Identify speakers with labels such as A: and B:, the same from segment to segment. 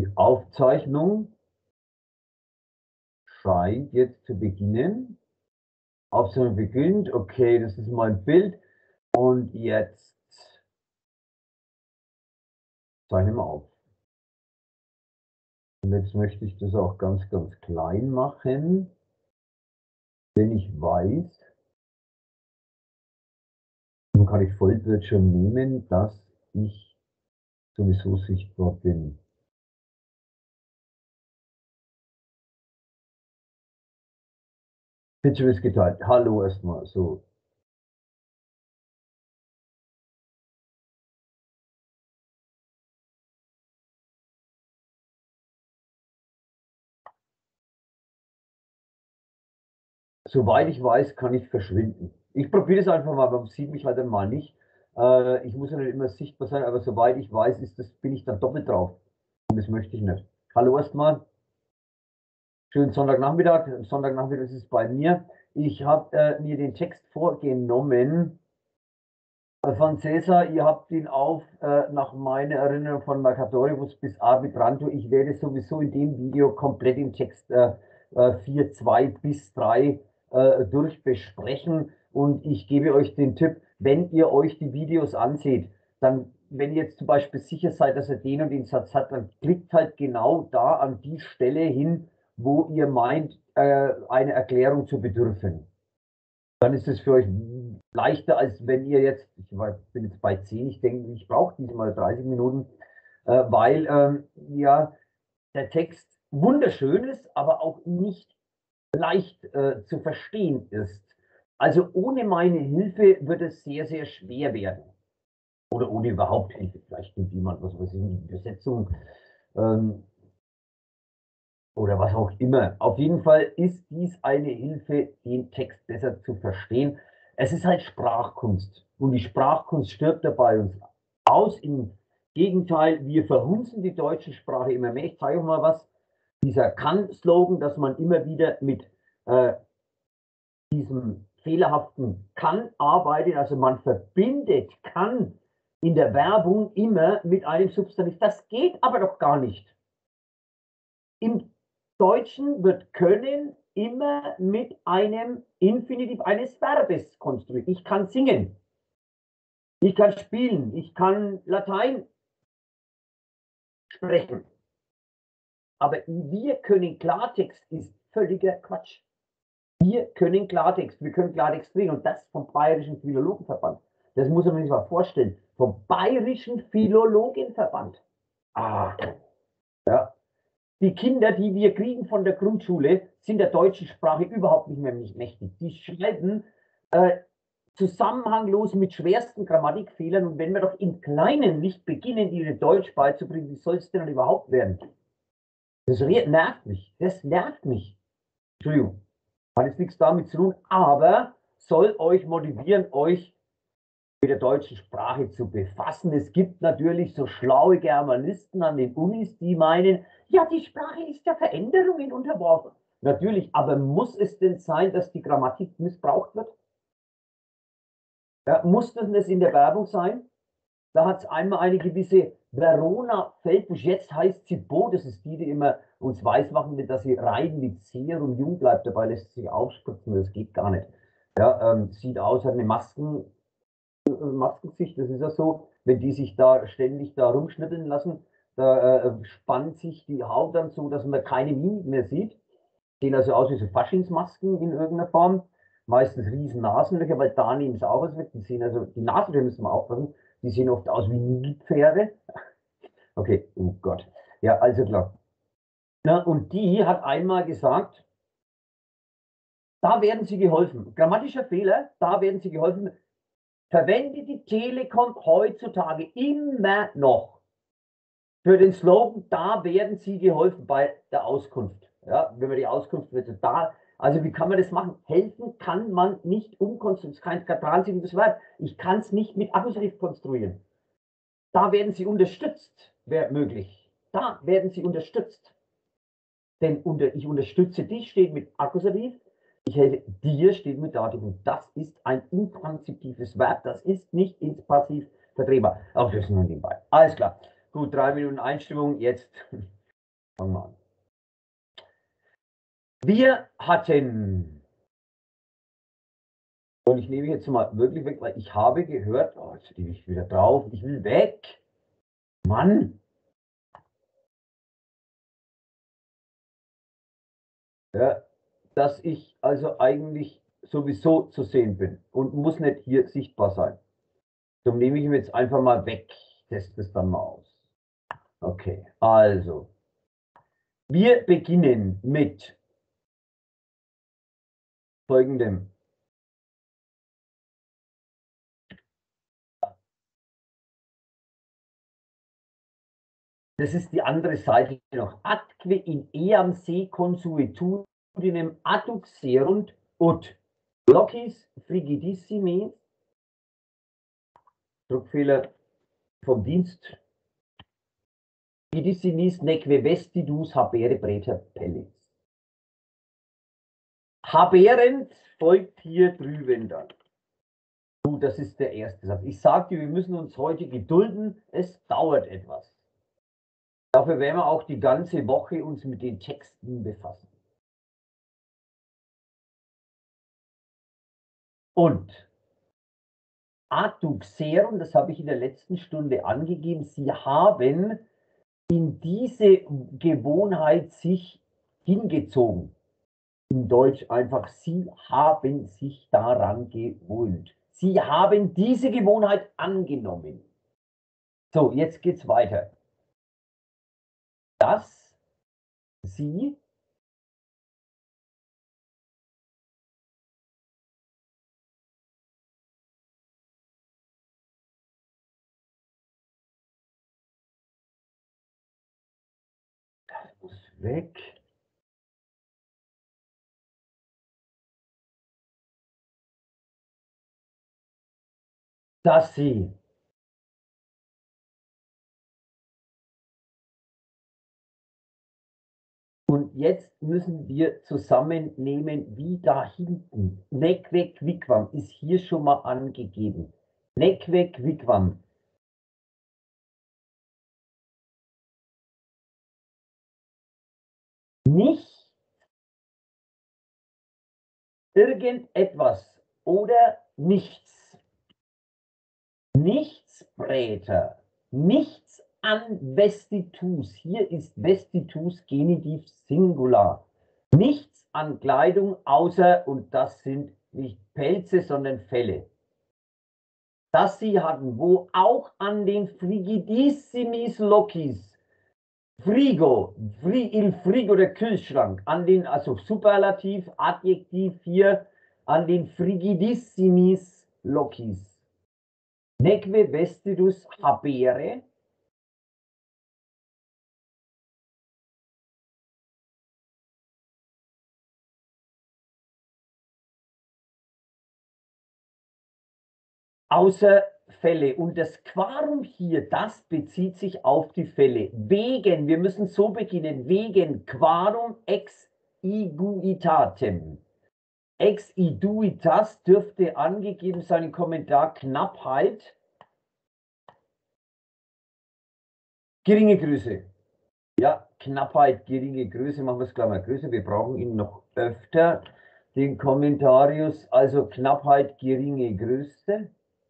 A: Die Aufzeichnung scheint jetzt zu beginnen. Aufzeichnung beginnt. Okay, das ist mein Bild. Und jetzt zeichnen wir auf. Und jetzt möchte ich das auch ganz, ganz klein machen, wenn ich weiß, dann kann ich Vollbildschirm nehmen, dass ich sowieso sichtbar bin. Bildschirm ist geteilt. Hallo erstmal. So. Soweit ich weiß, kann ich verschwinden. Ich probiere es einfach mal, man sieht mich halt dann mal nicht. Ich muss ja nicht immer sichtbar sein, aber soweit ich weiß, bin ich dann doppelt drauf. Und das möchte ich nicht. Hallo erstmal. Schönen Sonntagnachmittag. Sonntagnachmittag ist es bei mir. Ich habe mir den Text vorgenommen von Cäsar. Ihr habt ihn nach meiner Erinnerung von Mercatoribus bis Arbitranto. Ich werde sowieso in dem Video komplett den Text 4.2 bis 3 durchbesprechen. Und ich gebe euch den Tipp, wenn ihr euch die Videos anseht, dann, wenn ihr jetzt zum Beispiel sicher seid, dass er den und den Satz hat, dann klickt halt genau da an die Stelle hin, wo ihr meint, eine Erklärung zu bedürfen. Dann ist es für euch leichter, als wenn ihr jetzt, bin jetzt bei 10, ich denke, ich brauche diesmal 30 Minuten, weil ja der Text wunderschön ist, aber auch nicht leicht zu verstehen ist. Also ohne meine Hilfe wird es sehr, sehr schwer werden. Oder ohne überhaupt Hilfe. Vielleicht nimmt jemand, was weiß ich, die Übersetzung oder was auch immer. Auf jeden Fall ist dies eine Hilfe, den Text besser zu verstehen. Es ist halt Sprachkunst. Und die Sprachkunst stirbt dabei uns aus. Im Gegenteil, wir verhunzen die deutsche Sprache immer mehr. Ich zeige euch mal was. Dieser Kann-Slogan, dass man immer wieder mit diesem fehlerhaften Kann arbeitet. Also man verbindet Kann in der Werbung immer mit einem Substantiv. Das geht aber doch gar nicht. Im Deutschen wird können immer mit einem Infinitiv eines Verbes konstruiert. Ich kann singen, ich kann spielen, ich kann Latein sprechen. Aber wir können Klartext ist völliger Quatsch. Wir können Klartext reden und das vom Bayerischen Philologenverband. Das muss man sich mal vorstellen. Vom Bayerischen Philologenverband. Ah, ja. Die Kinder, die wir kriegen von der Grundschule, sind der deutschen Sprache überhaupt nicht mehr mächtig. Die schreiben zusammenhanglos mit schwersten Grammatikfehlern. Und wenn wir doch im Kleinen nicht beginnen, ihnen Deutsch beizubringen, wie soll es denn dann überhaupt werden? Das nervt mich. Das nervt mich. Entschuldigung. Hat jetzt nichts damit zu tun, aber soll euch motivieren, euch mit der deutschen Sprache zu befassen. Es gibt natürlich so schlaue Germanisten an den Unis, die meinen, ja, die Sprache ist der Veränderungen unterworfen. Natürlich, aber muss es denn sein, dass die Grammatik missbraucht wird? Ja, muss das in der Werbung sein? Da hat es einmal eine gewisse Verona Feldbusch, jetzt heißt sie Bo, das ist die, die immer uns weismachen will, dass sie rein mit Serum jung bleibt, dabei lässt sie sich aufspritzen, das geht gar nicht. Ja, sieht aus, hat eine Maskengesicht, das ist ja so, wenn die sich da ständig da rumschnippeln lassen, da spannt sich die Haut dann so, dass man keine Mimik mehr sieht. Sehen also aus wie so Faschingsmasken in irgendeiner Form. Meistens riesen Nasenlöcher, weil da nehmen sie auch was weg. Die sehen also, die Nasenlöcher müssen wir aufpassen, die sehen oft aus wie Nilpferde. Okay, oh Gott. Ja, also klar. Na, und die hat einmal gesagt, da werden sie geholfen. Grammatischer Fehler, da werden sie geholfen. Verwendet die Telekom heutzutage immer noch für den Slogan, da werden sie geholfen bei der Auskunft. Ja, wenn man die Auskunft wird, da, also wie kann man das machen? Helfen kann man nicht umkonstruieren, das ist kein transitives Verb. Ich kann es nicht mit Akkusativ konstruieren. Da werden sie unterstützt, wäre möglich. Da werden sie unterstützt. Denn ich unterstütze dich steht mit Akkusativ, ich helfe dir steht mit Dativ. Und das ist ein intransitives Verb, das ist nicht ins Passiv verdrehbar. Auch das nur nebenbei. Alles klar. Gut, 3 Minuten Einstimmung, jetzt Fangen wir an. Wir hatten, und ich nehme jetzt mal wirklich weg, weil ich habe gehört, oh, jetzt stehe ich wieder drauf, ich will weg. Mann! Ja, dass ich also eigentlich sowieso zu sehen bin und muss nicht hier sichtbar sein. Darum nehme ich ihn jetzt einfach mal weg. Teste es dann mal aus. Okay, also. Wir beginnen mit folgendem. Das ist die andere Seite noch. Atque in eam se consuetudinem adduxerunt ut locis frigidissime, Druckfehler vom Dienst, frigidissimis neque vestidus habere praeter pellis. Haberend folgt hier drüben dann. Das ist der erste Satz. Ich sagte, wir müssen uns heute gedulden. Es dauert etwas. Dafür werden wir auch die ganze Woche uns mit den Texten befassen. Und adduxerum, das habe ich in der letzten Stunde angegeben, Sie haben in diese Gewohnheit sich hingezogen. In Deutsch einfach, Sie haben sich daran gewöhnt. Sie haben diese Gewohnheit angenommen. So, jetzt geht's weiter. Dass Sie muss weg. Dass Sie und jetzt müssen wir zusammennehmen, wie da hinten. Neque quicquam ist hier schon mal angegeben. Neque quicquam. Nicht irgendetwas oder nichts. Nichts Präter. Nichts an vestitus. Hier ist vestitus Genitiv Singular. Nichts an Kleidung außer, und das sind nicht Pelze, sondern Felle. Das sie hatten, wo auch an den Frigidissimis Locis, Frigo, il Frigo, der Kühlschrank, an den, also Superlativ, Adjektiv hier, an den Frigidissimis Locis. Neque vestidus habere, außer Fälle. Und das Quarum hier, das bezieht sich auf die Fälle. Wegen, wir müssen so beginnen, wegen Quarum ex iguitatem. Exiduitas dürfte angegeben sein im Kommentar Knappheit. Geringe Größe. Ja, Knappheit, geringe Größe, machen wir es gleich mal größer. Wir brauchen ihn noch öfter, den Kommentarius. Also Knappheit, geringe Größe.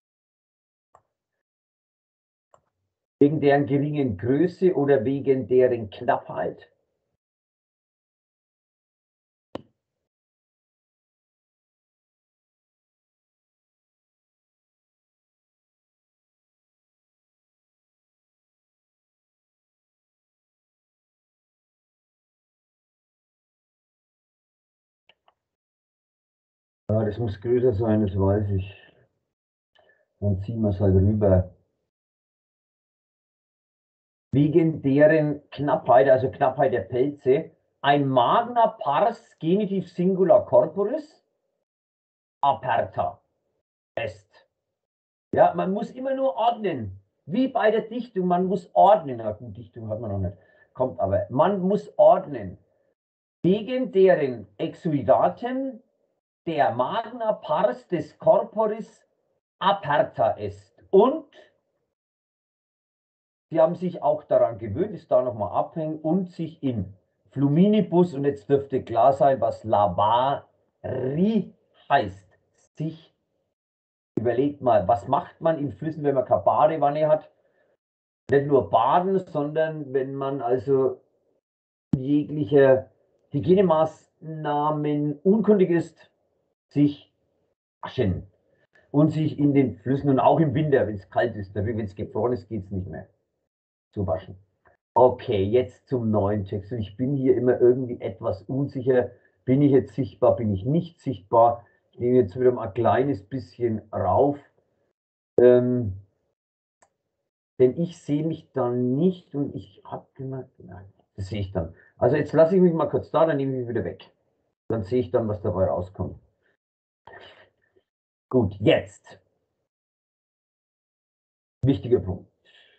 A: Wegen deren geringen Größe oder wegen deren Knappheit. Ja, das muss größer sein, das weiß ich. Dann ziehen wir es halt rüber. Wegen deren Knappheit, also Knappheit der Pelze, ein magna pars Genitiv Singular Corporis aperta est. Ja, man muss immer nur ordnen. Wie bei der Dichtung, man muss ordnen. Ja, gut, Dichtung hat man noch nicht. Kommt aber. Man muss ordnen. Wegen deren Exuidaten der magna pars des Corporis aperta ist. Und Sie haben sich auch daran gewöhnt, ist da nochmal abhängen und sich in Fluminibus, und jetzt dürfte klar sein, was Lavari heißt. Sich, überlegt mal, was macht man in Flüssen, wenn man keine Badewanne hat? Nicht nur baden, sondern wenn man also jegliche Hygienemaßnahmen unkundig ist, sich waschen und sich in den Flüssen und auch im Winter, wenn es kalt ist, wenn es gefroren ist, geht es nicht mehr zu waschen. Okay, jetzt zum neuen Text. Und ich bin hier immer irgendwie etwas unsicher. Bin ich jetzt sichtbar, bin ich nicht sichtbar? Ich nehme jetzt wieder mal ein kleines bisschen rauf. Denn ich sehe mich dann nicht und ich habe gemerkt, nein, das sehe ich dann. Also jetzt lasse ich mich mal kurz da, dann nehme ich mich wieder weg. Dann sehe ich dann, was dabei rauskommt. Gut, jetzt. Wichtiger Punkt.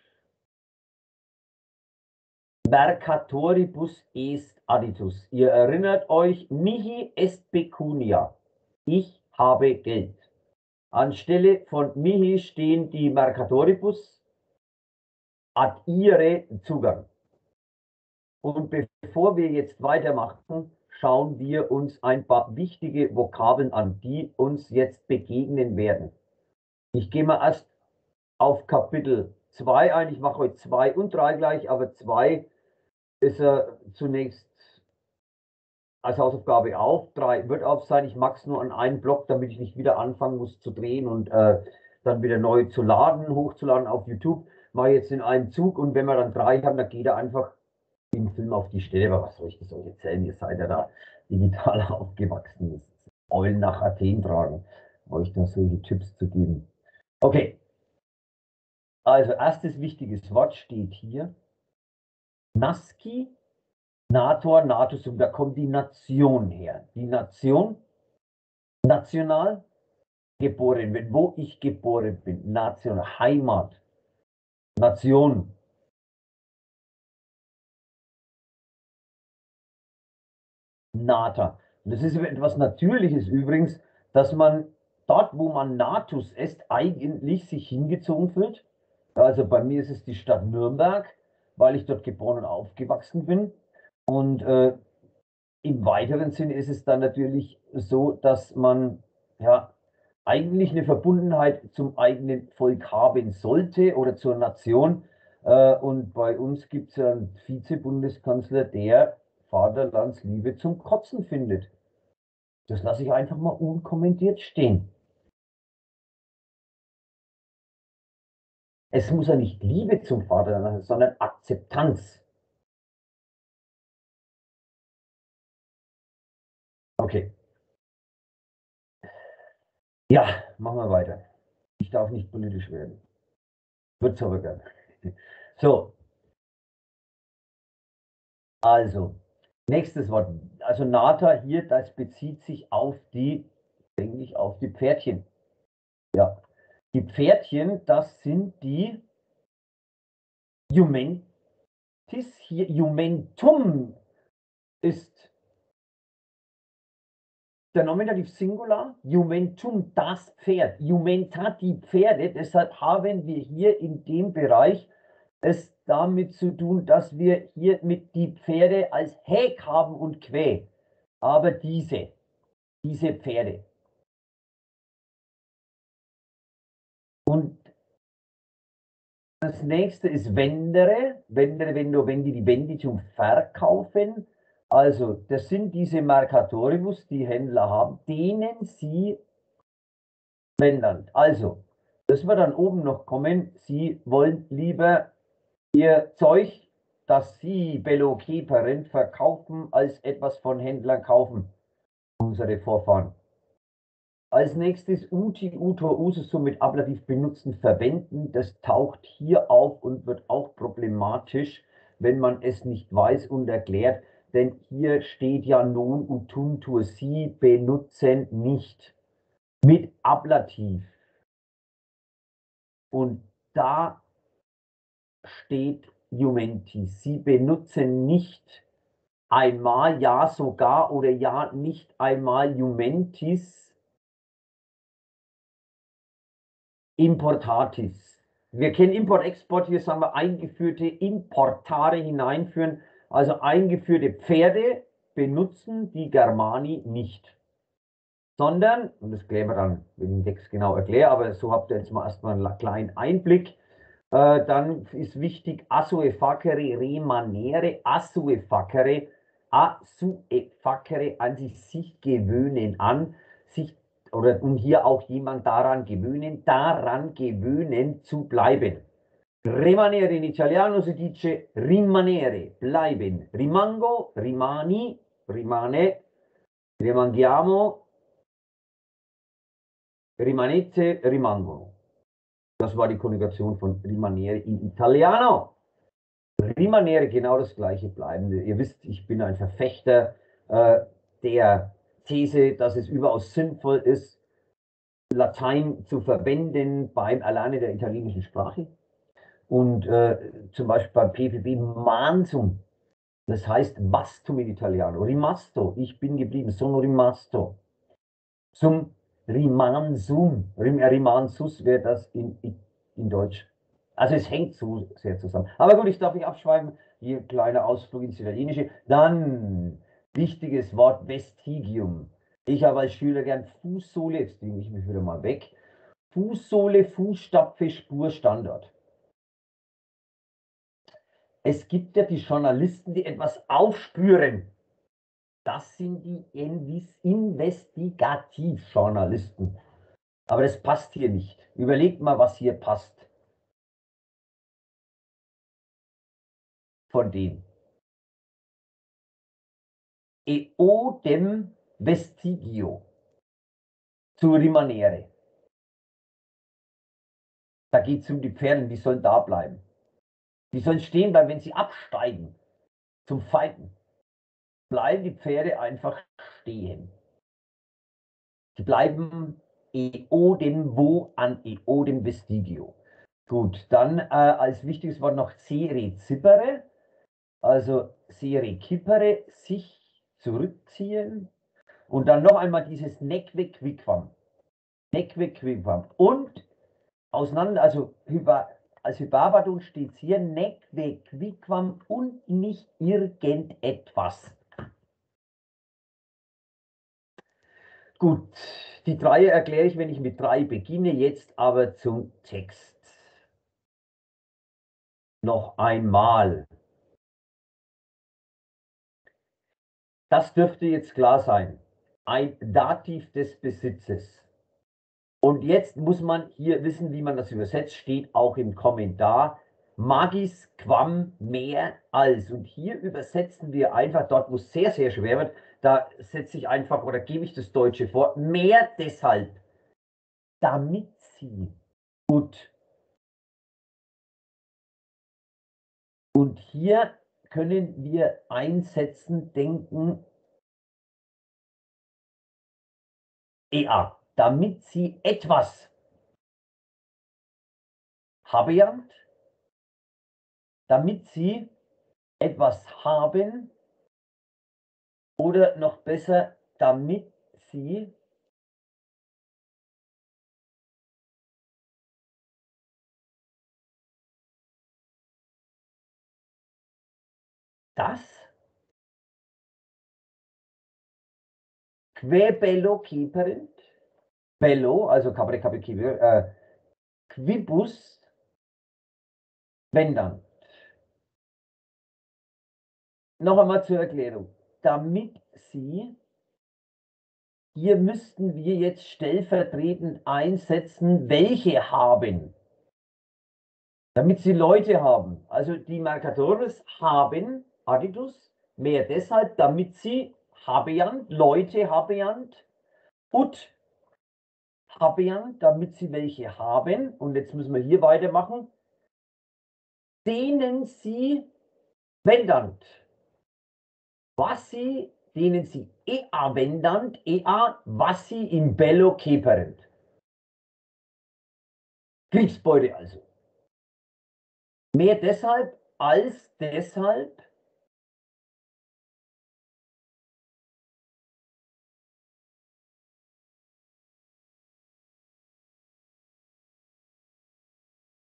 A: Mercatoribus est additus. Ihr erinnert euch, mihi est pecunia. Ich habe Geld. Anstelle von mihi stehen die Mercatoribus ad ire Zugang. Und bevor wir jetzt weitermachen, schauen wir uns ein paar wichtige Vokabeln an, die uns jetzt begegnen werden. Ich gehe mal erst auf Kapitel 2 ein. Ich mache heute 2 und 3 gleich, aber 2 ist zunächst als Hausaufgabe auf. 3 wird auf sein. Ich mache es nur an einen Block, damit ich nicht wieder anfangen muss zu drehen und dann wieder neu zu laden, hochzuladen auf YouTube. Mache jetzt in einem Zug, und wenn wir dann 3 haben, dann geht er einfach im Film auf die Stelle. Aber was soll ich das euch erzählen? Ihr seid ja da digital aufgewachsen. Das Eulen nach Athen tragen, euch da solche Tipps zu geben. Okay, also erstes wichtiges Wort steht hier. Nasci, Nator, Natus, und da kommt die Nation her. Die Nation, national, geboren bin, wo ich geboren bin, Nation, Heimat, Nation. Nata. Und das ist etwas Natürliches übrigens, dass man dort, wo man Natus ist, eigentlich sich hingezogen fühlt. Also bei mir ist es die Stadt Nürnberg, weil ich dort geboren und aufgewachsen bin. Und im weiteren Sinne ist es dann natürlich so, dass man ja eigentlich eine Verbundenheit zum eigenen Volk haben sollte oder zur Nation. Und bei uns gibt es ja einen Vize-Bundeskanzler, der Vaterlandsliebe zum Kotzen findet. Das lasse ich einfach mal unkommentiert stehen. Es muss ja nicht Liebe zum Vaterland sein, sondern Akzeptanz. Okay, ja, machen wir weiter. Ich darf nicht politisch werden. Wird's aber gern. So, also, nächstes Wort. Also Nata hier, das bezieht sich auf die, denke ich, auf die Pferdchen. Ja, die Pferdchen, das sind die Jumentis. Hier, Jumentum ist der Nominativ Singular. Jumentum, das Pferd. Jumenta, die Pferde. Deshalb haben wir hier in dem Bereich es damit zu tun, dass wir hier mit die Pferde als Häk haben und Quä. Aber diese Pferde. Und das nächste ist Vendere. Vendere, Vendo, Vendi, die Vendi zum Verkaufen. Also, das sind diese Mercatoribus, die Händler haben, denen sie wendern. Also, das wird dann oben noch kommen. Sie wollen lieber ihr Zeug, das sie Bello Keperen verkaufen, als etwas von Händlern kaufen. Unsere Vorfahren. Als nächstes Uti, Utor, Usus, somit ablativ benutzen, verwenden. Das taucht hier auf und wird auch problematisch, wenn man es nicht weiß und erklärt. Denn hier steht ja nun utuntur, sie benutzen nicht mit Ablativ. Und da steht Jumentis. Sie benutzen nicht einmal, ja sogar oder ja nicht einmal Jumentis importatis. Wir kennen Import-Export, hier sagen wir eingeführte Importare hineinführen, also eingeführte Pferde benutzen die Germani nicht. Sondern, und das klären wir dann, wenn ich den Text genau erkläre, aber so habt ihr jetzt mal erstmal einen kleinen Einblick. Dann ist wichtig, assue facere remanere, assue facere, an sich gewöhnen an, sich oder und hier auch jemand daran gewöhnen zu bleiben. Rimanere in Italiano si dice rimanere, bleiben. Rimango, rimani, rimane, rimangiamo, rimanete, rimangono. Das war die Konjugation von rimanere in Italiano. Rimanere genau das gleiche bleiben. Ihr wisst, ich bin ein Verfechter der These, dass es überaus sinnvoll ist, Latein zu verwenden beim Erlernen der italienischen Sprache. Und zum Beispiel beim PPB Mansum, das heißt Vastum in Italiano. Rimasto, ich bin geblieben, sono rimasto. Zum Rimansum, Rimansus wäre das in Deutsch. Also es hängt so sehr zusammen. Aber gut, ich darf nicht abschweifen. Hier kleiner Ausflug ins Italienische. Dann wichtiges Wort Vestigium. Ich habe als Schüler gern Fußsohle, jetzt nehme ich mich wieder mal weg. Fußsohle, Fußstapfe, Spur, Standort. Es gibt ja die Journalisten, die etwas aufspüren. Das sind die Investigativjournalisten. Aber das passt hier nicht. Überlegt mal, was hier passt. Von denen. Eodem vestigio. Zu rimanere. Da geht es um die Pferde, die sollen da bleiben. Die sollen stehen bleiben, wenn sie absteigen zum Fighten. Bleiben die Pferde einfach stehen. Sie bleiben eodem wo an eodem vestigio. Gut, dann als wichtiges Wort noch sere zippere, also sere kippere, sich zurückziehen. Und dann noch einmal dieses Neque quiquam. Neque quiquam. Und auseinander, also als Hyparbadon steht hier Neque quiquam und nicht irgendetwas. Gut, die drei erkläre ich, wenn ich mit 3 beginne, jetzt aber zum Text. Noch einmal. Das dürfte jetzt klar sein. Ein Dativ des Besitzes. Und jetzt muss man hier wissen, wie man das übersetzt, steht auch im Kommentar. Magis quam mehr als. Und hier übersetzen wir einfach dort, wo es sehr, sehr schwer wird, da setze ich einfach oder gebe ich das Deutsche vor. Mehr deshalb, damit sie. Gut. Und hier können wir einsetzen, denken, ea, damit sie etwas habeant, damit sie etwas haben oder noch besser, damit sie das que bello keperent, bello, also capere capere keper, quibus, wenn dann. Noch einmal zur Erklärung. Damit sie, hier müssten wir jetzt stellvertretend einsetzen, welche haben. Damit sie Leute haben. Also die Mercatores haben, aditus, mehr deshalb, damit sie habeant, Leute habeant, ut habeant, damit sie welche haben. Und jetzt müssen wir hier weitermachen. Denen sie wendant. Was sie, denen sie ea wendant, ea, was sie in bello keperent. Kriegsbeute also. Mehr deshalb als deshalb,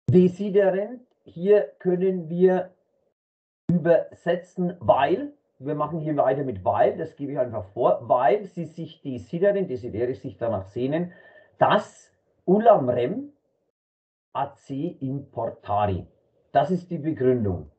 A: Desiderent, hier können wir übersetzen, weil, wir machen hier weiter mit weil, das gebe ich einfach vor, weil sie sich desidere sich danach sehnen, dass Ulam Rem AC importari. Das ist die Begründung.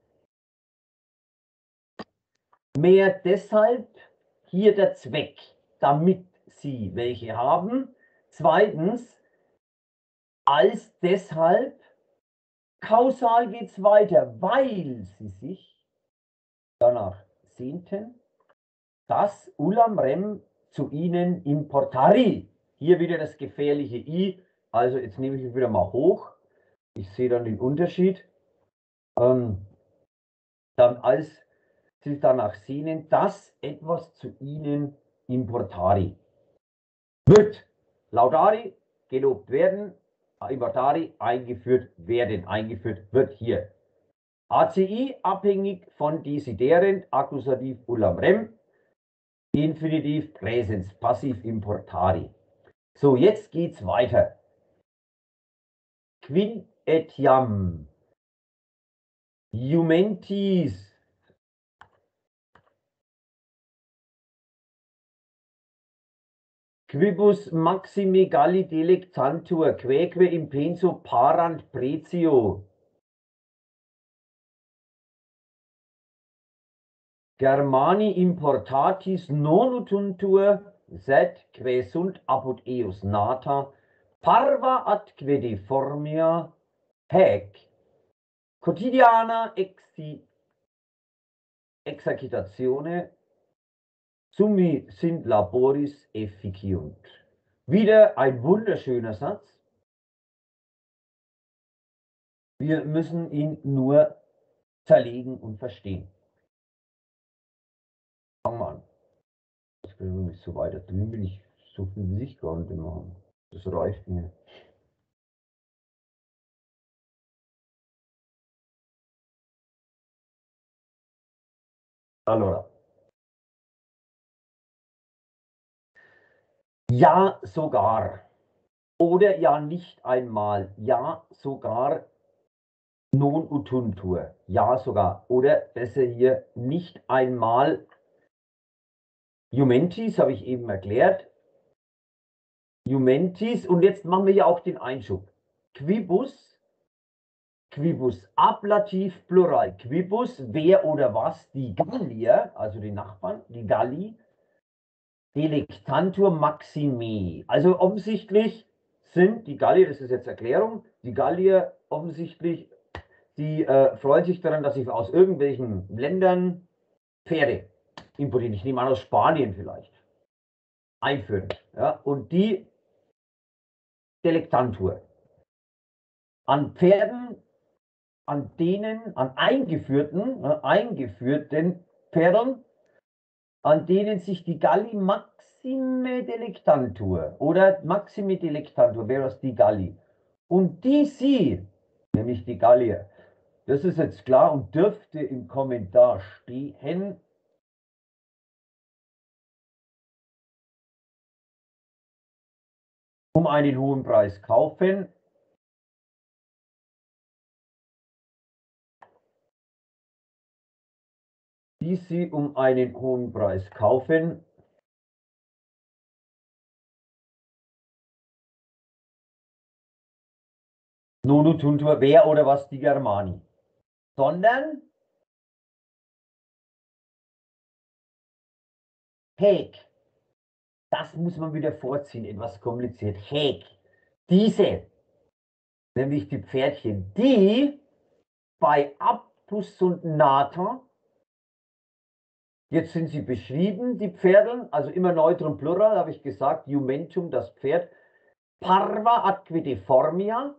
A: Mehr deshalb hier der Zweck, damit sie welche haben. Zweitens, als deshalb, kausal geht es weiter, weil sie sich danach sehnten, dass Ulam Rem zu ihnen importari. Hier wieder das gefährliche I. Also jetzt nehme ich es wieder mal hoch. Ich sehe dann den Unterschied. Dann als sie sich danach sehnen, dass etwas zu ihnen importari wird. Laudari, gelobt werden, importari, eingeführt werden, eingeführt wird hier. ACI, abhängig von desiderend, Akkusativ Ulam Rem, Infinitiv Präsens, Passiv importari. So, jetzt geht's weiter. Quin etiam Jumentis quibus maxime galli delectantur quaeque impenso parant pretio Germani importatis non utuntur sed quae sunt apud eus nata parva atque deformia haec quotidiana exercitatione summi sind laboris efficiunt. Wieder ein wunderschöner Satz. Wir müssen ihn nur zerlegen und verstehen. Fangen wir an. Das können wir nicht so weiter. Drüben will ich so viel wie ich gar nicht machen. Das reicht mir. Allora. Ja, sogar. Oder ja, nicht einmal. Ja, sogar. Non utuntur. Ja, sogar. Oder besser hier nicht einmal. Jumentis habe ich eben erklärt. Jumentis. Und jetzt machen wir ja auch den Einschub. Quibus. Quibus, Ablativ, Plural. Quibus, wer oder was? Die Gallier, also die Nachbarn, die Galli. Delectantur maxime. Also offensichtlich sind die Gallier, das ist jetzt Erklärung, die Gallier offensichtlich, die freuen sich daran, dass sie aus irgendwelchen Ländern Pferde importieren. Ich nehme an, aus Spanien vielleicht. Einführen. Ja? Und die Delectantur. An Pferden, an denen, an eingeführten Pferden, an denen sich die Galli Maxime Delectantur oder Maxime Delectantur, wäre das die Galli. Und die sie, nämlich die Gallier, das ist jetzt klar und dürfte im Kommentar stehen, um einen hohen Preis kaufen, die sie um einen hohen Preis kaufen, non utuntur, wer oder was die Germani, sondern Heg, das muss man wieder vorziehen, etwas kompliziert, Heg, diese, nämlich die Pferdchen, die bei Apus und Nata, jetzt sind sie beschrieben, die Pferdeln, also immer Neutrum Plural, habe ich gesagt, Jumentum, das Pferd, Parva atque deformia,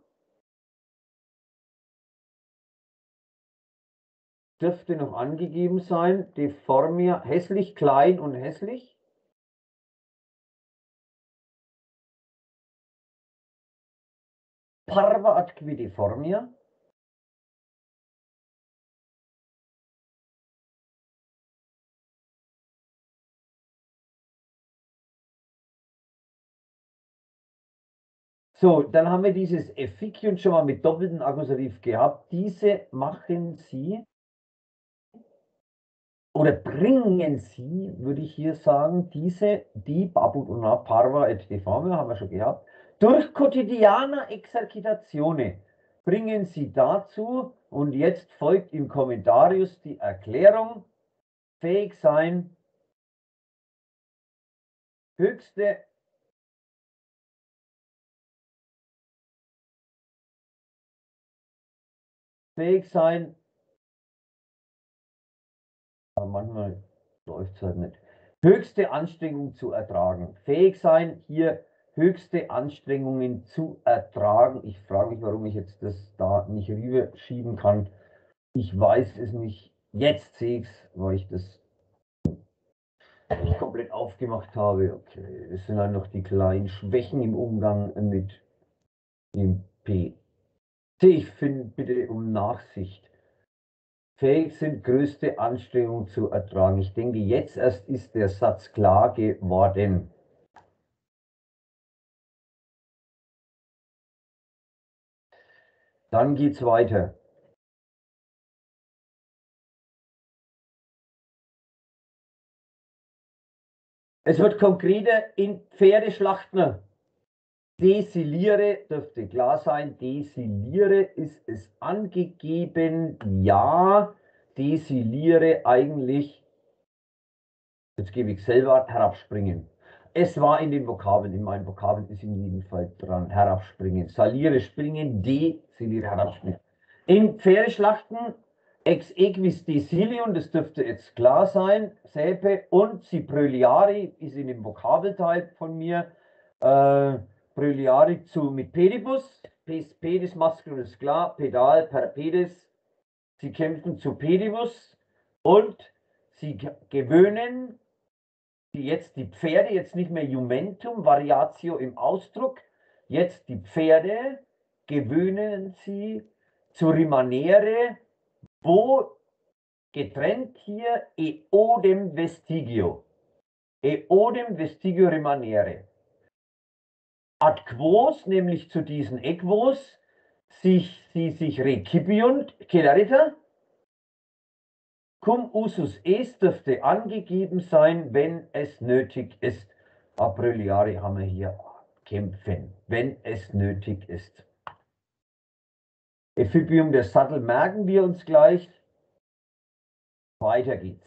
A: dürfte noch angegeben sein, deformia, hässlich, klein und hässlich. Parva atque deformia. So, dann haben wir dieses Effizium schon mal mit doppeltem Akkusativ gehabt. Diese machen Sie oder bringen Sie, würde ich hier sagen, die Babut una parva et defame, haben wir schon gehabt, durch quotidiana exercitazione bringen Sie dazu, und jetzt folgt im Kommentarius die Erklärung, fähig sein, höchste fähig sein, aber manchmal läuft es halt nicht, höchste Anstrengung zu ertragen. Fähig sein, hier höchste Anstrengungen zu ertragen. Ich frage mich, warum ich jetzt das da nicht rüber schieben kann. Ich weiß es nicht. Jetzt sehe ich es, weil ich das nicht komplett aufgemacht habe. Okay, es sind halt noch die kleinen Schwächen im Umgang mit dem P. Ich finde bitte um Nachsicht. Fähig sind, größte Anstrengung zu ertragen. Ich denke, jetzt erst ist der Satz klar geworden. Dann geht es weiter. Es wird konkreter in Pferdeschlachten. Desiliere dürfte klar sein. Desiliere ist es angegeben. Ja, desiliere eigentlich, jetzt gebe ich selber, herabspringen. Es war in den Vokabeln, in meinen Vokabeln ist in jedem Fall dran, herabspringen. Saliere, springen, desiliere, herabspringen. In Pferdeschlachten ex equis desilium, das dürfte jetzt klar sein, Säpe, und Cipröliari ist in dem Vokabelteil von mir, Pröliari zu mit Pedibus, Pedis Maskulum ist klar, Pedal, per Pedis, sie kämpfen zu Pedibus und sie gewöhnen die Pferde, jetzt nicht mehr Jumentum, Variatio im Ausdruck, jetzt die Pferde gewöhnen sie zu rimanere, wo getrennt hier eodem vestigio rimanere. Ad quos, nämlich zu diesen equos, sie sich recipiunt, celerita, cum usus est dürfte angegeben sein, wenn es nötig ist. Apriori haben wir hier kämpfen, wenn es nötig ist. Ephibium der Sattel merken wir uns gleich. Weiter geht's.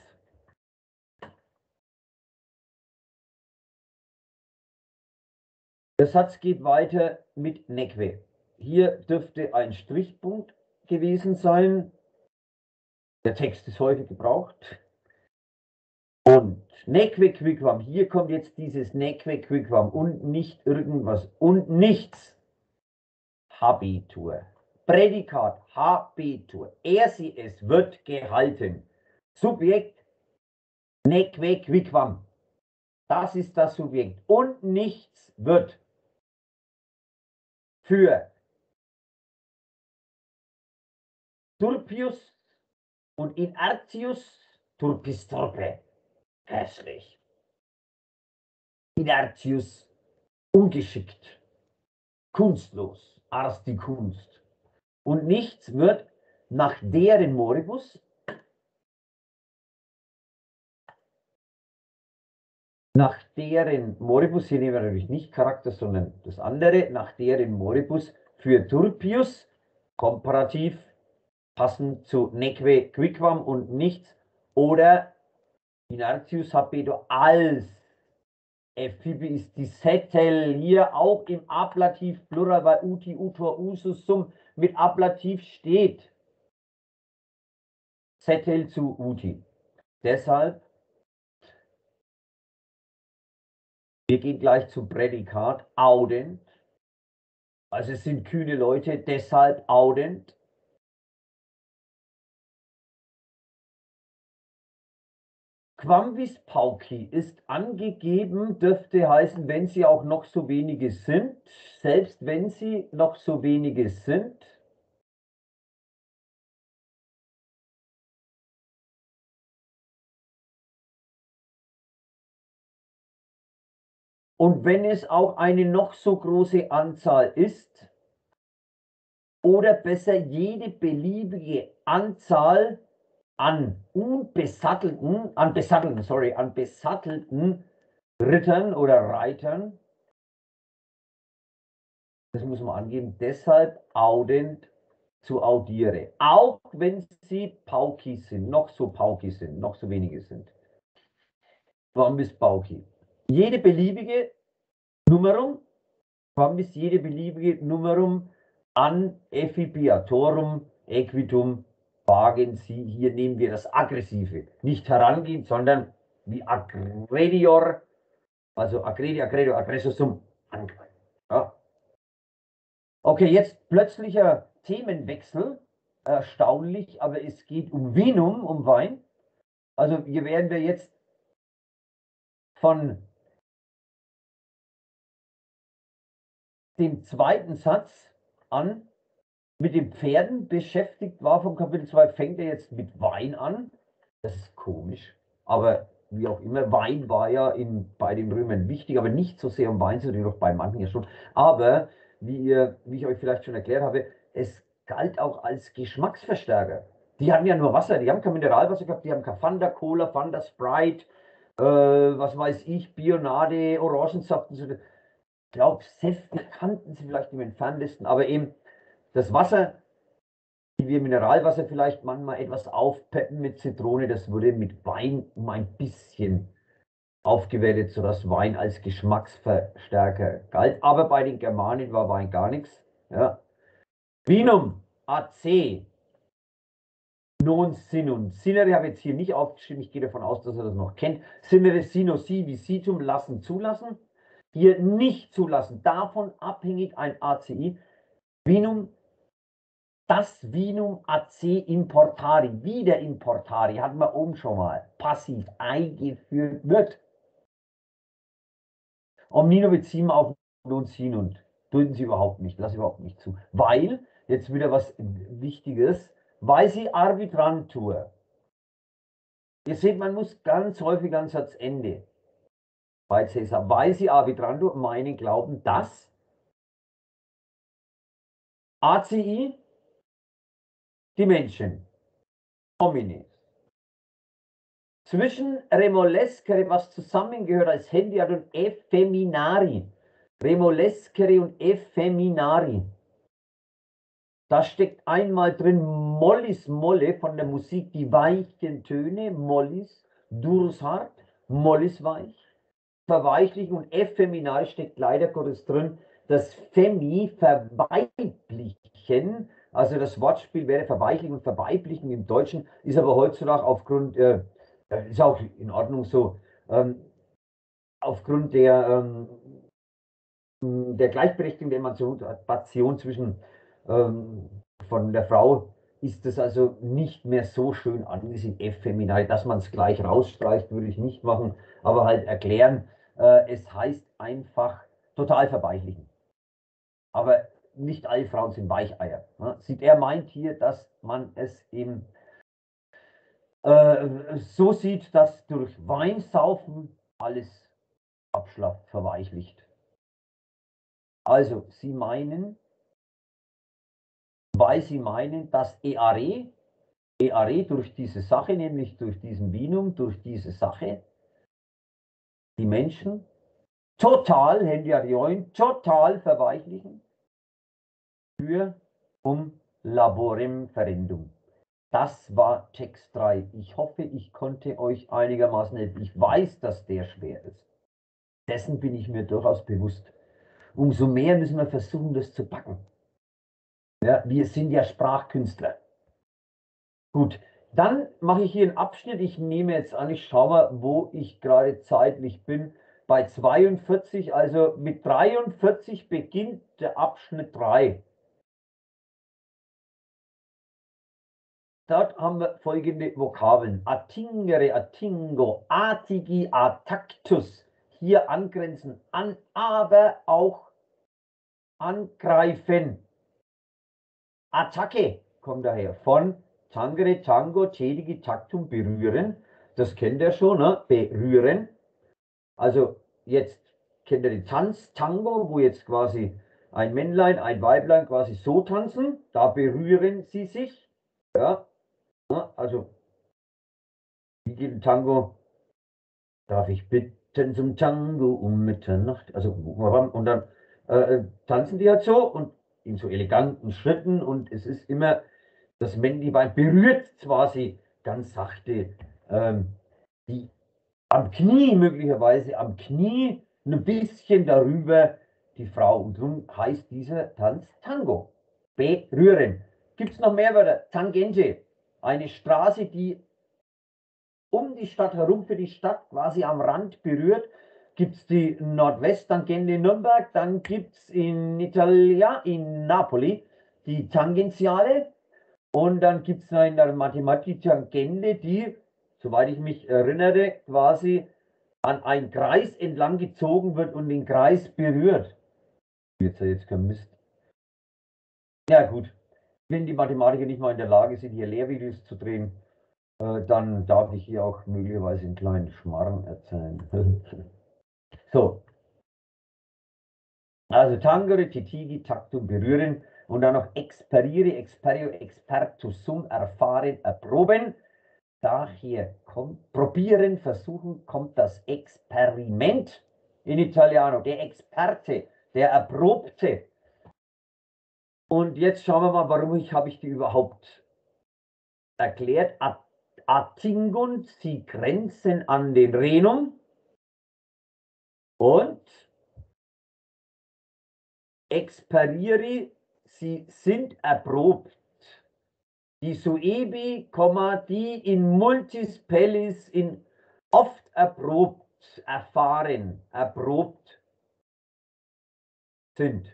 A: Der Satz geht weiter mit neque. Hier dürfte ein Strichpunkt gewesen sein. Der Text ist häufig gebraucht. Und neque quicquam, hier kommt jetzt dieses neque quicquam und nicht irgendwas und nichts. Habitur. Prädikat habitur. Er, sie, es wird gehalten. Subjekt neque quicquam. Das ist das Subjekt. Und nichts wird für Turpius und Inertius turpistorpe. Hässlich. Inertius ungeschickt. Kunstlos. Ars die Kunst. Und nichts wird nach deren Moribus, hier nehmen wir natürlich nicht Charakter, sondern das andere, nach deren Moribus für Turpius, komparativ, passend zu neque quicquam und nichts, oder Inertius habedo als Ephibi ist die Settel, hier auch im Ablativ Plural bei uti, utor, usus, sum mit Ablativ steht. Settel zu uti. Deshalb, wir gehen gleich zum Prädikat, audent. Also es sind kühne Leute, deshalb audent. Quamvis pauci ist angegeben, dürfte heißen, wenn sie auch noch so wenige sind, selbst wenn sie noch so wenige sind. Und wenn es auch eine noch so große Anzahl ist, oder besser jede beliebige Anzahl an besattelten Rittern oder Reitern, das muss man angeben, deshalb audent zu audiere. Auch wenn sie Paukis sind, noch so Paukis sind, noch so wenige sind. Warum ist Pauki? Jede beliebige Numerum, warum ist jede beliebige Numerum an effipiatorum equitum wagen Sie, hier nehmen wir das Aggressive. Nicht herangehen, sondern wie aggredior, also aggredior, aggressor sum, angreifen. Ja. Okay, jetzt plötzlicher Themenwechsel, erstaunlich, aber es geht um Vinum, um Wein. Also hier werden wir jetzt von dem zweiten Satz an mit den Pferden beschäftigt war. Vom Kapitel 2 fängt er jetzt mit Wein an. Das ist komisch, aber wie auch immer, Wein war ja bei den Römern wichtig, aber nicht so sehr um Wein, sondern noch bei manchen ja schon. Aber wie ich euch vielleicht schon erklärt habe, es galt auch als Geschmacksverstärker. Die hatten ja nur Wasser, die haben kein Mineralwasser gehabt, die haben kein Fanta Cola, Fanta Sprite, was weiß ich, Bionade, Orangensaft und so. Ich glaube, Säfte kannten sie vielleicht im Entferntesten, aber eben das Wasser, wie wir Mineralwasser vielleicht manchmal etwas aufpeppen mit Zitrone, das wurde mit Wein um ein bisschen aufgewertet, sodass Wein als Geschmacksverstärker galt. Aber bei den Germanen war Wein gar nichts. Ja. Vinum, AC, non sinum. Sinere habe ich jetzt hier nicht aufgeschrieben, ich gehe davon aus, dass er das noch kennt. Sinere sino si visitum, lassen, zulassen. Hier nicht zulassen, davon abhängig ein ACI. Vinum, das Vinum AC importari, wieder importari, hatten wir oben schon mal, passiv eingeführt wird. Omnino beziehen auf non sinum. Dulden sie überhaupt nicht, lasse überhaupt nicht zu. Weil, jetzt wieder was Wichtiges, weil sie arbitrantur. Ihr seht, man muss ganz häufig an Satzende bei Cäsar, weil sie arbitrantur meinen, glauben, dass ACI die Menschen, homines, zwischen Remolescere, was zusammengehört als Hendiat und Effeminari. Remolescere und Effeminari. Da steckt einmal drin Mollis Molle von der Musik, die weichen Töne, Mollis, Durus hart, Mollis weich, verweichlichen und Effeminari steckt leider Gottes drin, das Femi verweiblichen, also das Wortspiel wäre verweichlichen und verweiblichen im Deutschen, ist aber heutzutage aufgrund, ist auch in Ordnung so, aufgrund der Gleichberechtigung der Emanzipation zwischen von der Frau ist es also nicht mehr so schön angesehen, effeminal, dass man es gleich rausstreicht, würde ich nicht machen, aber halt erklären, es heißt einfach total verweichlichen. Aber nicht alle Frauen sind Weicheier. Ne? Er meint hier, dass man es eben so sieht, dass durch Weinsaufen alles abschlafft, verweichlicht. Also, sie meinen, weil sie meinen, dass Eare durch diese Sache, nämlich durch diesen Vinum, durch diese Sache, die Menschen total, Hendiarioin, total verweichlichen für laborem ferendum. Das war Text 3. Ich hoffe, ich konnte euch einigermaßen helfen. Ich weiß, dass der schwer ist. Dessen bin ich mir durchaus bewusst. Umso mehr müssen wir versuchen, das zu packen. Ja, wir sind ja Sprachkünstler. Gut, dann mache ich hier einen Abschnitt. Ich nehme jetzt an, ich schaue mal, wo ich gerade zeitlich bin. Bei 42, also mit 43 beginnt der Abschnitt 3. Dort haben wir folgende Vokabeln. Attingere, attingo, atigi, atactus. Hier angrenzen an, aber auch angreifen. Attacke kommt daher von tangere, tango, cedigi, tactum, berühren. Das kennt ihr schon, ne? Berühren. Also jetzt kennt ihr den Tanz, Tango, wo jetzt quasi ein Männlein, ein Weiblein quasi so tanzen, da berühren sie sich. Ja, also wie geht ein Tango? Darf ich bitten zum Tango um Mitternacht? Also, und dann tanzen die halt so und in so eleganten Schritten und es ist immer, das männliche Bein berührt quasi ganz sachte die am Knie, möglicherweise am Knie, ein bisschen darüber die Frau. Und darum heißt dieser Tanz Tango. Berühren. Gibt es noch mehr Wörter? Tangente. Eine Straße, die um die Stadt herum, für die Stadt quasi am Rand berührt. Gibt es die Nordwest-Tangente in Nürnberg, dann gibt es in Italia, in Napoli, die Tangentiale. Und dann gibt es noch in der Mathematik die Tangente, die, soweit ich mich erinnere, quasi an einen Kreis entlang gezogen wird und den Kreis berührt. Jetzt kein Mist. Ja gut, wenn die Mathematiker nicht mal in der Lage sind, hier Lehrvideos zu drehen, dann darf ich hier auch möglicherweise einen kleinen Schmarrn erzählen. So, also Tangere, Titigi, Taktum, berühren und dann noch experiere, experio, expertus sum, erfahren, erproben. Daher kommt, probieren, versuchen, kommt das Experiment in Italiano, der Experte, der Erprobte. Und jetzt schauen wir mal, habe ich die überhaupt erklärt. Attingunt, sie grenzen an den Renum und experiere, sie sind erprobt. Die suebi, die in multis pellis, in oft erprobt, erfahren, erprobt sind.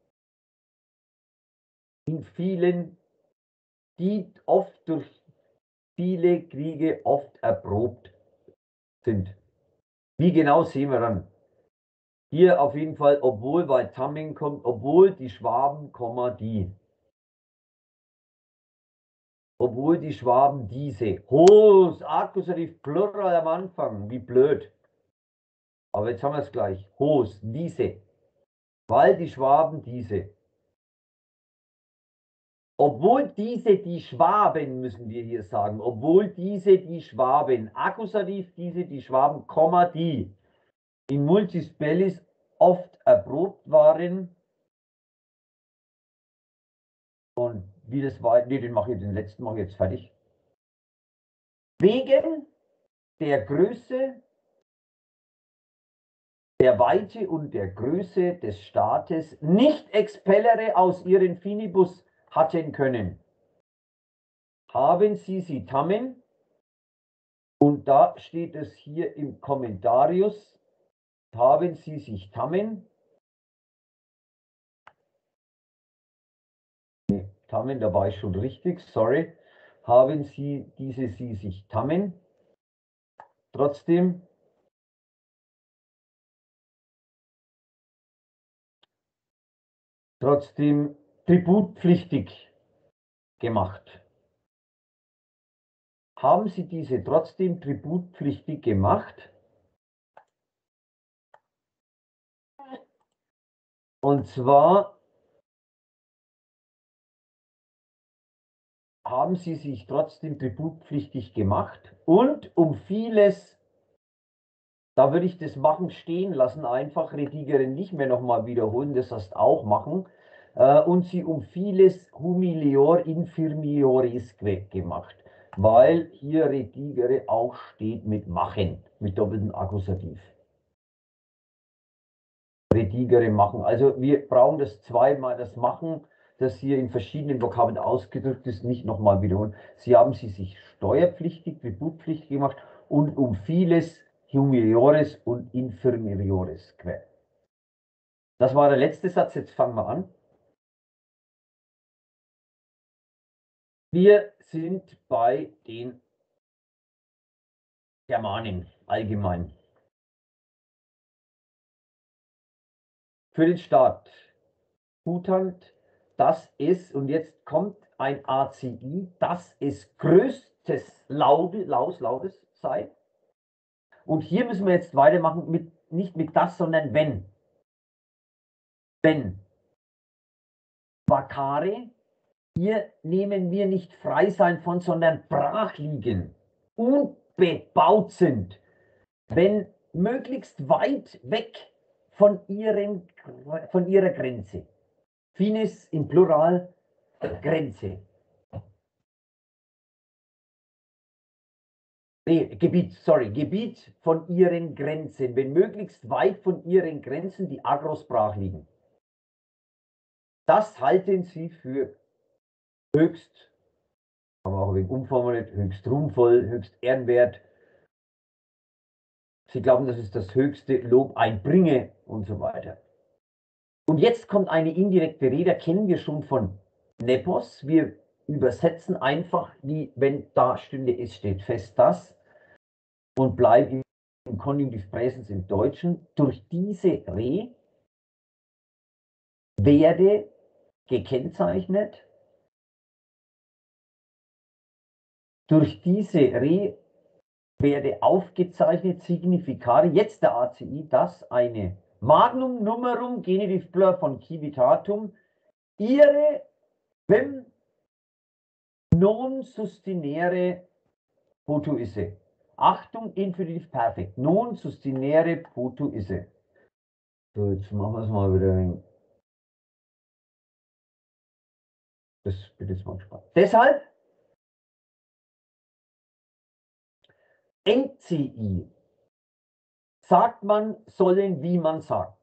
A: In vielen, die oft durch viele Kriege oft erprobt sind. Wie genau sehen wir dann? Hier auf jeden Fall, obwohl bei Tamming kommt, obwohl die Schwaben, die. Obwohl die Schwaben diese. Hos, Akkusativ, Plural am Anfang. Wie blöd. Aber jetzt haben wir es gleich. Hos, diese. Weil die Schwaben diese. Obwohl diese die Schwaben, müssen wir hier sagen. Obwohl diese die Schwaben. Akkusativ, diese die Schwaben, die. In Multis Bellis oft erprobt waren. Und wie das war, nee, den letzten mache ich jetzt fertig. Wegen der Größe, der Weite und der Größe des Staates nicht expellere aus ihren Finibus hatten können. Haben sie tammen, und da steht es hier im Kommentarius, haben sie sich tammen, nee, tammen, da war ich schon richtig, sorry, haben sie sich tammen, trotzdem tributpflichtig gemacht. Haben sie diese trotzdem tributpflichtig gemacht? Und zwar haben sie sich trotzdem tributpflichtig gemacht und um vieles, da würde ich das Machen stehen lassen, einfach Redigere nicht mehr nochmal wiederholen, das heißt auch machen, und sie um vieles humilior infirmioris gemacht, weil hier Redigere auch steht mit machen, mit doppeltem Akkusativ. Redigere machen, also wir brauchen das zweimal, das Machen, das hier in verschiedenen Vokabeln ausgedrückt ist, nicht nochmal wiederholen. Sie haben sie sich steuerpflichtig, tributpflichtig gemacht und um vieles humiliores und infirmariores quer. Das war der letzte Satz, jetzt fangen wir an. Wir sind bei den Germanen allgemein. Für den Staat. Hutant, dass es, und jetzt kommt ein ACI, dass es größtes Lautes sei. Und hier müssen wir jetzt weitermachen, nicht mit das, sondern wenn. Wenn Vakare, hier nehmen wir nicht frei sein von, sondern brach liegen, unbebaut sind, wenn möglichst weit weg von ihrer Grenze. Finis im Plural, Grenze. Nee, Gebiet von ihren Grenzen, wenn möglichst weit von ihren Grenzen die Agros brach liegen. Das halten sie für höchst, haben wir auch ein wenig umformuliert, höchst ruhmvoll, höchst ehrenwert. Sie glauben, dass es das höchste Lob einbringe und so weiter. Und jetzt kommt eine indirekte Rede, kennen wir schon von Nepos. Wir übersetzen einfach, wie wenn da stünde, es steht fest, das, und bleiben im Konjunktiv Präsens im Deutschen. Durch diese Re werde gekennzeichnet. Durch diese Re werde aufgezeichnet, Signifikare, jetzt der ACI, dass eine Magnum Numerum Genitiv Plur von Civitatum ihre Vem non sustinere potu isse. Achtung, Infinitiv Perfekt. Non sustinere potu isse. So, jetzt machen wir es mal wieder. Das wird jetzt mal spannend. Deshalb NCI sagt man sollen, wie man sagt.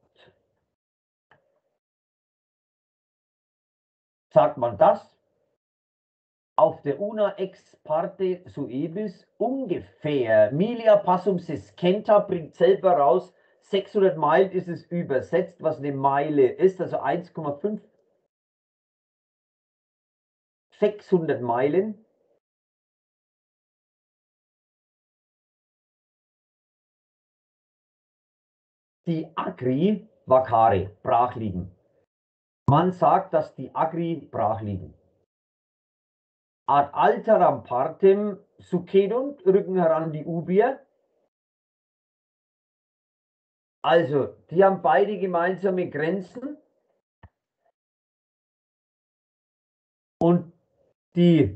A: Sagt man das auf der una ex parte suebis ungefähr milia passum sescenta bringt selber raus, 600 Meilen ist es übersetzt, was eine Meile ist, also 1,5 600 Meilen. Die Agri Vakare brach liegen. Man sagt, dass die Agri brach liegen. Ad alteram partem succedunt, rücken heran die Ubier. Also, die haben beide gemeinsame Grenzen. Und die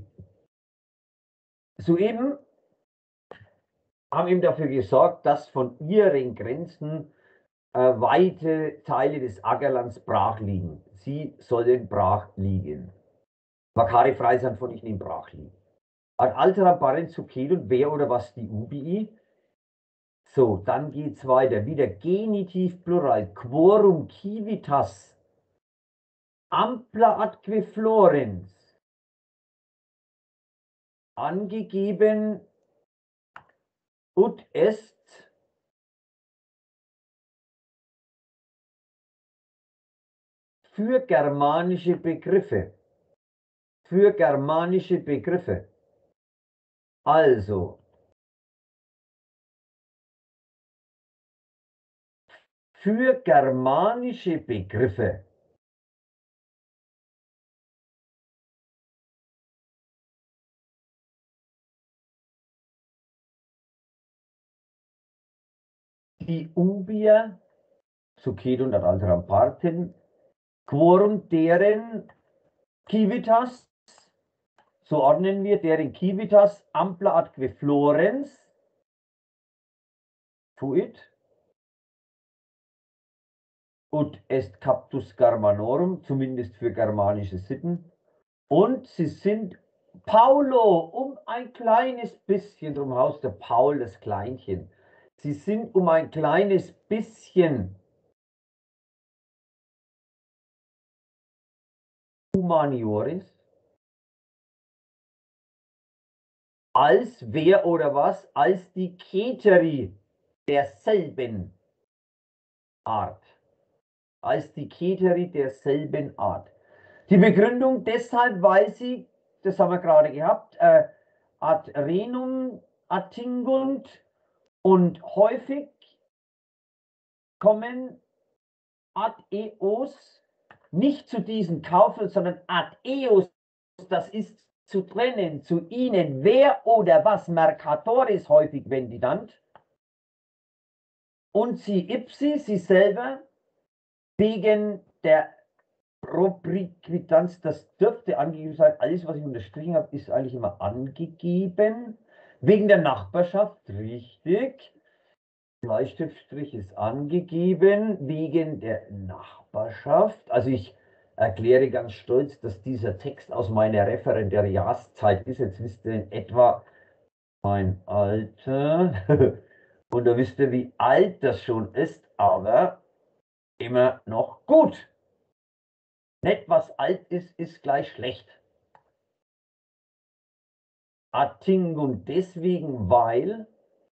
A: Sueben haben eben dafür gesorgt, dass von ihren Grenzen weite Teile des Ackerlands brach liegen. Sie sollen brach liegen. Vakare frei sein von ihnen brach liegen. Ad alteram parent succedum, wer oder was die Ubii. So, dann geht es weiter. Wieder Genitiv Plural. Quorum civitas ampla atque florens. Angegeben ut est für germanische Begriffe. Für germanische Begriffe. Also, für germanische Begriffe. Die Ubier, succedunt ad alteram partem, quorum deren civitas, so ordnen wir, deren civitas ampla atque florens, fuit, ut est captus Germanorum, zumindest für germanische Sitten, und sie sind Paulo, um ein kleines bisschen, drum Haus der Paul, das Kleinchen, sie sind um ein kleines bisschen humanioris, als wer oder was, als die Keteri derselben Art. Als die Keteri derselben Art. Die Begründung deshalb, weil sie, das haben wir gerade gehabt, ad renum attingunt und häufig kommen ad eos nicht zu diesen Kaufen, sondern ad eos, das ist zu trennen, zu ihnen, wer oder was, Mercatoris häufig vendidant, und sie ipsi, sie selber, wegen der Rubrikquittanz, das dürfte angegeben sein. Alles, was ich unterstrichen habe, ist eigentlich immer angegeben. Wegen der Nachbarschaft, richtig. Bleistiftstrich ist angegeben, wegen der Nachbarschaft. Also ich erkläre ganz stolz, dass dieser Text aus meiner Referendariatszeit ist. Jetzt wisst ihr in etwa mein Alter. Und da wisst ihr, wie alt das schon ist, aber immer noch gut. Nicht was alt ist, ist gleich schlecht. Attingung deswegen, weil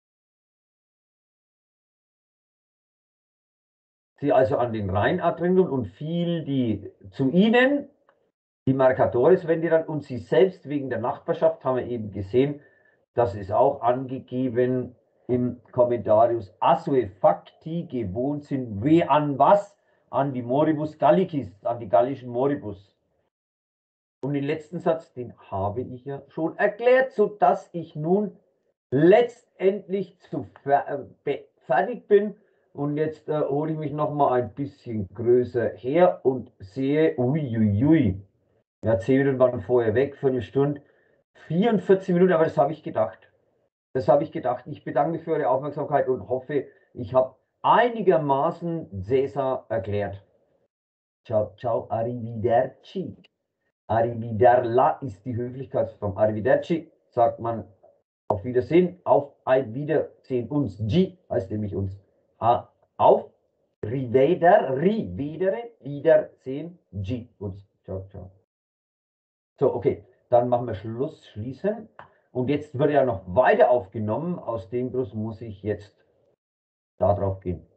A: sie also an den Rhein adringen und viel die zu ihnen, die Marcadores, wenn die dann, und sie selbst wegen der Nachbarschaft, haben wir eben gesehen, das ist auch angegeben im Kommentarius, assue facti gewohnt sind, we an was? An die Moribus Gallicis, an die gallischen Moribus. Und den letzten Satz, den habe ich ja schon erklärt, sodass ich nun letztendlich fertig bin. Und jetzt hole ich mich noch mal ein bisschen größer her und sehe, uiuiui, ja, 10 Minuten waren vorher weg, für eine Stunde, 44 Minuten, aber das habe ich gedacht. Das habe ich gedacht. Ich bedanke mich für eure Aufmerksamkeit und hoffe, ich habe einigermaßen Cäsar erklärt. Ciao, ciao, arrivederci. Arrivederla ist die Höflichkeitsform. Arrivederci sagt man auf Wiedersehen, auf ein Wiedersehen uns. G heißt nämlich uns. Auf rivedere, Wiedersehen, G uns. Ciao, ciao. So, okay, dann machen wir Schluss, schließen. Und jetzt wird ja noch weiter aufgenommen. Aus dem Grund muss ich jetzt da drauf gehen.